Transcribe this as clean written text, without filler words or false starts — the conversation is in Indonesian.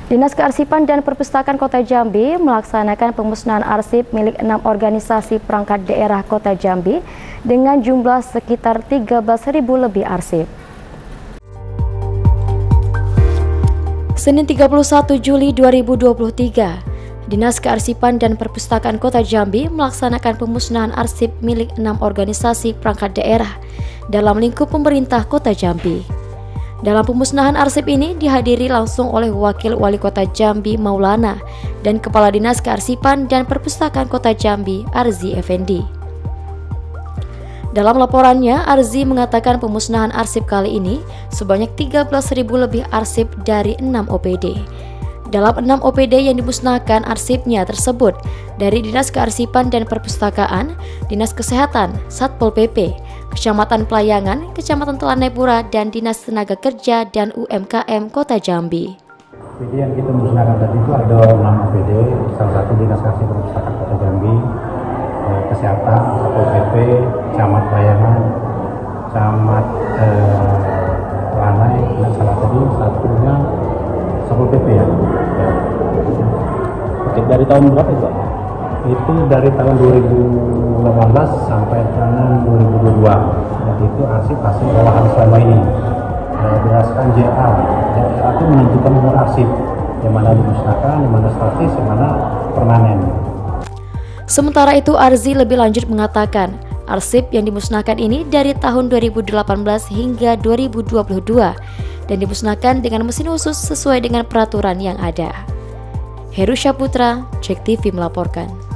Dinas Kearsipan dan Perpustakaan Kota Jambi melaksanakan pemusnahan arsip milik 6 organisasi perangkat daerah Kota Jambi dengan jumlah sekitar 13.000 lebih arsip. Senin 31 Juli 2023, Dinas Kearsipan dan Perpustakaan Kota Jambi melaksanakan pemusnahan arsip milik 6 organisasi perangkat daerah dalam lingkup pemerintah Kota Jambi. Dalam pemusnahan arsip ini dihadiri langsung oleh Wakil Wali Kota Jambi Maulana dan Kepala Dinas Kearsipan dan Perpustakaan Kota Jambi Arzi Effendi. Dalam laporannya, Arzi mengatakan pemusnahan arsip kali ini sebanyak 13.000 lebih arsip dari 6 OPD. Dalam 6 OPD yang dimusnahkan arsipnya tersebut dari Dinas Kearsipan dan Perpustakaan, Dinas Kesehatan, Satpol PP, Kecamatan Pelayangan, Kecamatan Telanai-Pura, dan Dinas Tenaga Kerja dan UMKM Kota Jambi. OPD yang kita musnahkan tadi itu ada 6 OPD, salah satu Dinas Kearsipan Perpustakaan Kota Jambi, Kesehatan, Satpol PP, Camat Pelayangan, Camat Telanai, dan salah tadi satunya Satpol PP ya. Dari tahun berapa itu? Itu dari tahun 2018 sampai tahun 2022. Jadi itu arsip hasil olahan selama ini berdasarkan JA. JA itu menentukan umur arsip, yang mana dimusnahkan, yang mana statis, yang mana permanen. Sementara itu, Arzi lebih lanjut mengatakan, arsip yang dimusnahkan ini dari tahun 2018 hingga 2022 dan dimusnahkan dengan mesin khusus sesuai dengan peraturan yang ada. Heru Syaputra, JEK TV melaporkan.